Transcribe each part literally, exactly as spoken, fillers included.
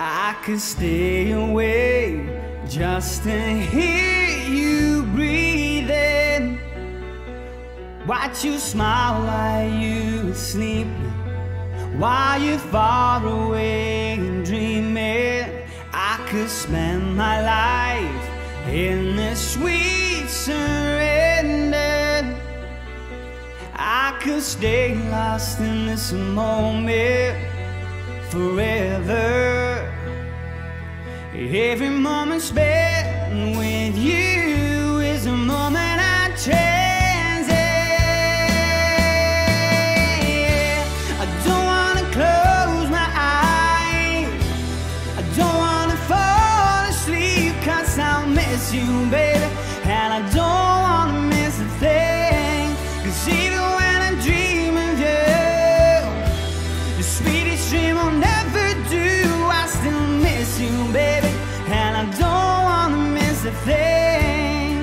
I could stay awake just to hear you breathing, watch you smile while you sleep, while you're far away and dreaming. I could spend my life in this sweet surrender. I could stay lost in this moment forever. Every moment spent with you is a moment I treasure. I don't wanna close my eyes, I don't wanna fall asleep, 'cause I'll miss you, baby, and I don't wanna miss a thing. 'Cause even when I dream of you, the sweetest dream I'll never do, I still miss you, baby, and I don't wanna miss a thing.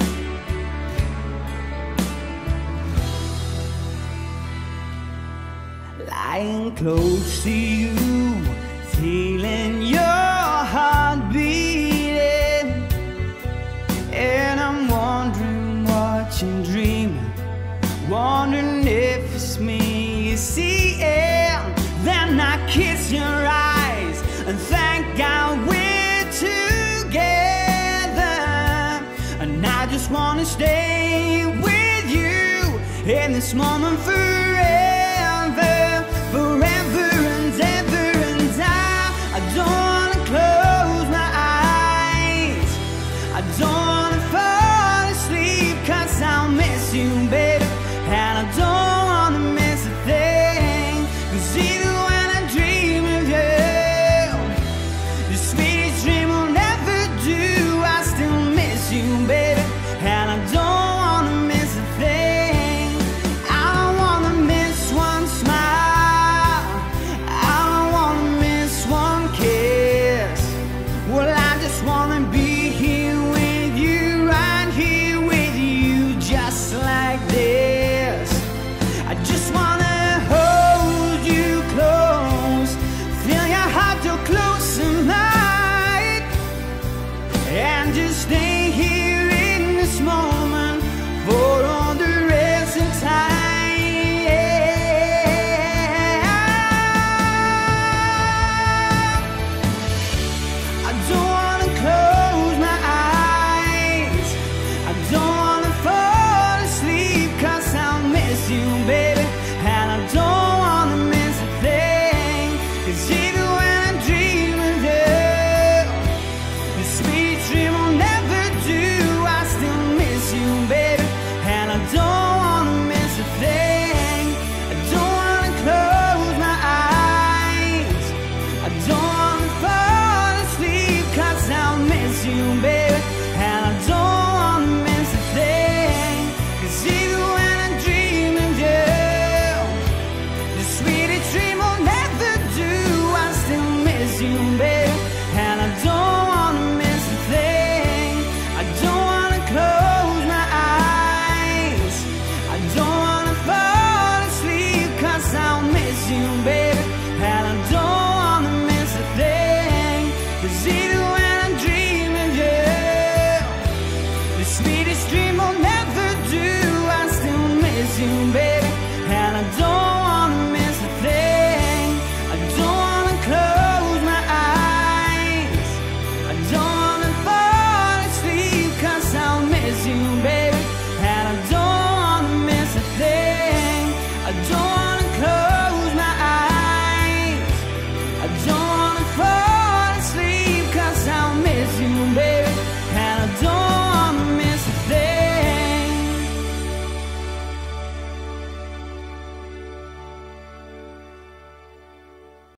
Lying close to you, feeling your heart beating, and I'm wondering what you're dreaming, wondering if it's me you see it. Then I kiss your eyes and thank God we're together. And I just wanna stay with you in this moment forever, forever and ever. And I, I don't wanna close my eyes, I don't wanna fall asleep, 'cause I'll miss you, baby, and I don't wanna miss a thing. 'Cause even when I dream of you, the sweetest dream I'll never do, I still miss you, baby, and I don't wanna miss a thing. I don't wanna miss one smile, I don't wanna miss one kiss. Well, I just wanna be here with you, right here with you, just like this. I just wanna hold you close, feel your heart so close to mine, and just stay here in this moment for all the rest of time. I don't wanna close my eyes, I don't wanna fall asleep, 'cause I'll miss you, baby, and I don't wanna miss a thing. 'Cause even when I dream of you, the sweet dream I'll never do, I still miss you, baby, and I don't wanna miss a thing. I don't wanna close my eyes, I don't wanna fall asleep, 'cause I'll miss you, baby, and I don't wanna miss a thing. 'Cause even when I dream of you, the sweetest dream I'll never do, I still miss you, baby, and I don't wanna miss a thing. I don't wanna close my eyes, I don't wanna fall asleep, 'cause I'll miss you, baby, and I don't wanna miss a thing. 'Cause even when I dream of you, the sweetest dream I'll never do, I still miss you, baby,